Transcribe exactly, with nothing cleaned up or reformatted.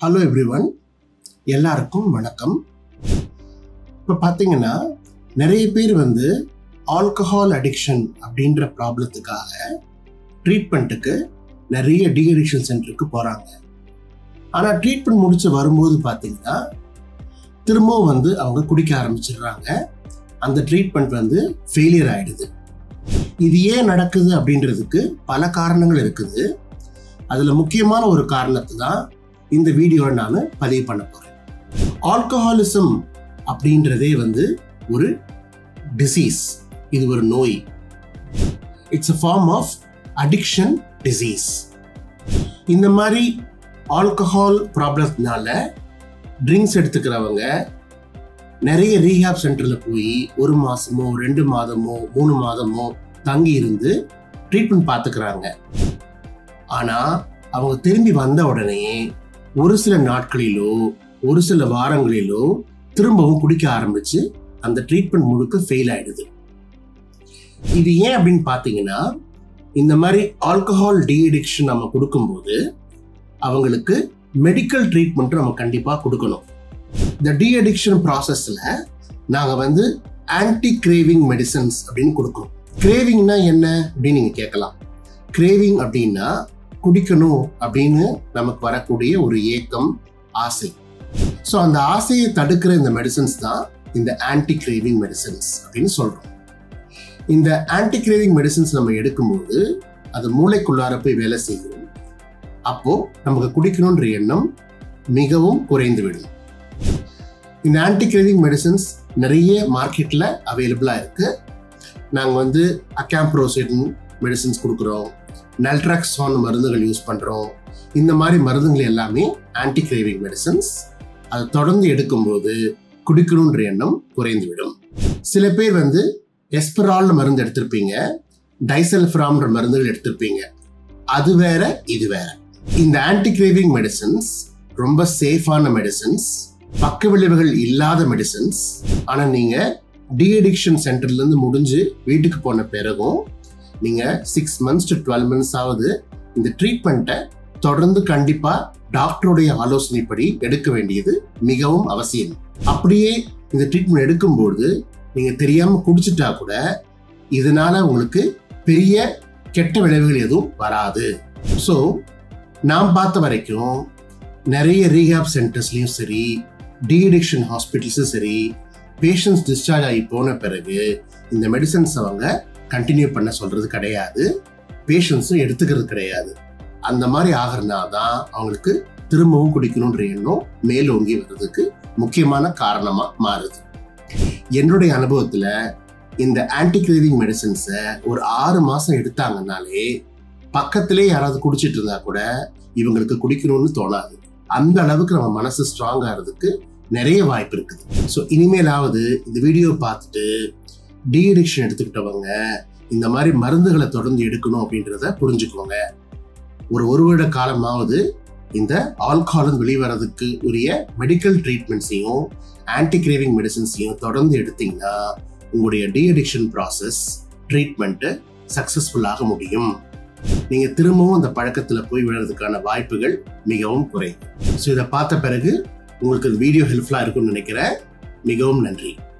Hello everyone, எல்லாருக்கும் வணக்கம். இப்போ பார்த்தீங்கன்னா நிறைய பேர் வந்து ஆல்கஹால் அடிக்ஷன் அப்படின்ற ப்ராப்ளத்துக்காக ட்ரீட்மெண்ட்டுக்கு நிறைய டி அடிக்ஷன் சென்டருக்கு போகிறாங்க. ஆனால் ட்ரீட்மெண்ட் முடிச்சு வரும்போது பார்த்தீங்கன்னா திரும்பவும் வந்து அவங்க குடிக்க ஆரம்பிச்சிடுறாங்க. அந்த ட்ரீட்மெண்ட் வந்து ஃபெயிலியர் ஆகிடுது. இது ஏன் நடக்குது அப்படின்றதுக்கு பல காரணங்கள் இருக்குது. அதில் முக்கியமான ஒரு காரணத்தை தான் இந்த வீடியோவை நான் பதிவு பண்ண போகிறேன். ஆல்கஹாலிசம் அப்படின்றதே வந்து ஒரு டிசீஸ், இது ஒரு நோய். It's a form of addiction disease. இந்த மாதிரி ஆல்கஹால் ப்ராப்ளத்தினால ட்ரிங்க்ஸ் எடுத்துக்கிறவங்க நிறைய ரீஹாப் சென்டரில் போய் ஒரு மாதமோ ரெண்டு மாதமோ மூணு மாதமோ தங்கி இருந்து ட்ரீட்மெண்ட் பார்த்துக்கிறாங்க. ஆனால் அவங்க திரும்பி வந்த உடனே ஒரு சில நாட்களிலோ ஒரு சில வாரங்களிலோ திரும்பவும் குடிக்க ஆரம்பிச்சு அந்த ட்ரீட்மெண்ட் முழுக்க ஃபெயில் ஆயிடுது. இது ஏன் அப்படின்னு பார்த்தீங்கன்னா, இந்த மாதிரி ஆல்கஹால் டி அடிக்ஷன் நம்ம கொடுக்கும்போது அவங்களுக்கு மெடிக்கல் ட்ரீட்மெண்ட் நம்ம கண்டிப்பாக கொடுக்கணும். இந்த டி அடிக்ஷன் ப்ராசஸில் நாங்கள் வந்து ஆன்டி கிரேவிங் மெடிசன்ஸ் அப்படின்னு கொடுக்கணும். கிரேவிங்னா என்ன அப்படின்னு நீங்கள் கேட்கலாம். கிரேவிங் அப்படின்னா குடிக்கணும் அப்படின்னு நமக்கு வரக்கூடிய ஒரு ஏக்கம், ஆசை. ஸோ அந்த ஆசையை தடுக்கிற இந்த மெடிசன்ஸ் தான் இந்த ஆன்டி கிரேவிங் மெடிசன்ஸ் அப்படின்னு சொல்கிறோம். இந்த ஆன்டி கிரேவிங் மெடிசன்ஸ் நம்ம எடுக்கும்போது அது மூளைக்குள்ளார போய் வேலை செய்யும். அப்போ நமக்கு குடிக்கணுன்ற எண்ணம் மிகவும் குறைந்துவிடும். இந்த ஆன்டி கிரேவிங் மெடிசன்ஸ் நிறைய மார்க்கெட்டில் அவைலபிளாக இருக்கு. நாங்கள் வந்து அகாம்ப்ரோசின் மெடிசன்ஸ் கொடுக்குறோம், நல்ட்ராக்ஸான் மருந்துகள் யூஸ் பண்ணுறோம். இந்த மாதிரி மருந்துகள் எல்லாமே ஆன்டி கிரேவிங் மெடிசன்ஸ். அதை தொடர்ந்து எடுக்கும்போது குடிக்கணுன்ற எண்ணம் குறைந்துவிடும். சில பேர் வந்து எஸ்பரால்னு மருந்து எடுத்திருப்பீங்க, டைசல்ஃபராம்ன்ற மருந்துகள் எடுத்திருப்பீங்க. அது வேற இது வேற. இந்த ஆன்டி கிரேவிங் மெடிசன்ஸ் ரொம்ப சேஃபான மெடிசன்ஸ், பக்க விளைவுகள் இல்லாத மெடிசன்ஸ். ஆனால் நீங்கள் டி அடிக்ஷன் சென்டர்லேருந்து முடிஞ்சு வீட்டுக்கு போன பிறகும் நீங்கள் six months to twelve months ஆகுது இந்த ட்ரீட்மெண்ட்டை தொடர்ந்து கண்டிப்பாக டாக்டருடைய ஆலோசனைப்படி எடுக்க வேண்டியது மிகவும் அவசியம். அப்படியே இந்த ட்ரீட்மெண்ட் எடுக்கும்போது நீங்கள் தெரியாமல் குடிச்சிட்டா கூட இதனால உங்களுக்கு பெரிய கெட்ட விளைவுகள் எதுவும் வராது. ஸோ நாம் பார்த்த வரைக்கும் நிறைய ரீஹாப் சென்டர்ஸ்லையும் சரி, டி அடிக்ஷன் ஹாஸ்பிட்டல்ஸும் சரி, பேஷண்ட்ஸ் டிஸ்சார்ஜ் ஆகி போன பிறகு இந்த மெடிசன்ஸ் அவங்க கண்டினியூ பண்ண சொல்றது கிடையாது, பேஷண்ட்ஸும் எடுத்துக்கிறது கிடையாது. அந்த மாதிரி ஆகிறதுனால தான் அவங்களுக்கு திரும்பவும் குடிக்கணுன்ற எண்ணம் மேலோங்கி வர்றதுக்கு முக்கியமான காரணமா மாறுது. என்னுடைய அனுபவத்துல இந்த ஆன்டி கிரேவிங் மெடிசன்ஸை ஒரு ஆறு மாசம் எடுத்தாங்கன்னாலே பக்கத்திலே யாராவது குடிச்சிட்டு இருந்தா கூட இவங்களுக்கு குடிக்கணும்னு தோணாது. அந்த அளவுக்கு நம்ம மனசு ஸ்ட்ராங் ஆகிறதுக்கு நிறைய வாய்ப்பு இருக்குது. ஸோ இனிமேலாவது இந்த வீடியோ பார்த்துட்டு டி அடிக்ஷன் எடுத்துக்கிட்டவங்க இந்த மாதிரி மருந்துகளை தொடர்ந்து எடுக்கணும் அப்படின்றத புரிஞ்சுக்கோங்க. ஒரு ஒரு வருட காலமாவது இந்த ஆல்கஹால் வெளிவரதுக்கு உரிய மெடிக்கல் ட்ரீட்மெண்ட்ஸையும் ஆன்டி கிரேவிங் மெடிசன்ஸையும் தொடர்ந்து எடுத்தீங்கன்னா உங்களுடைய டி அடிக்ஷன் ப்ராசஸ் ட்ரீட்மெண்ட்டு சக்சஸ்ஃபுல்லாக முடியும். நீங்க திரும்பவும் அந்த பழக்கத்தில் போய் விடுறதுக்கான வாய்ப்புகள் மிகவும் குறையும். ஸோ இதை பார்த்த பிறகு உங்களுக்கு வீடியோ ஹெல்ப்ஃபுல்லாக இருக்கும்னு நினைக்கிறேன். மிகவும் நன்றி.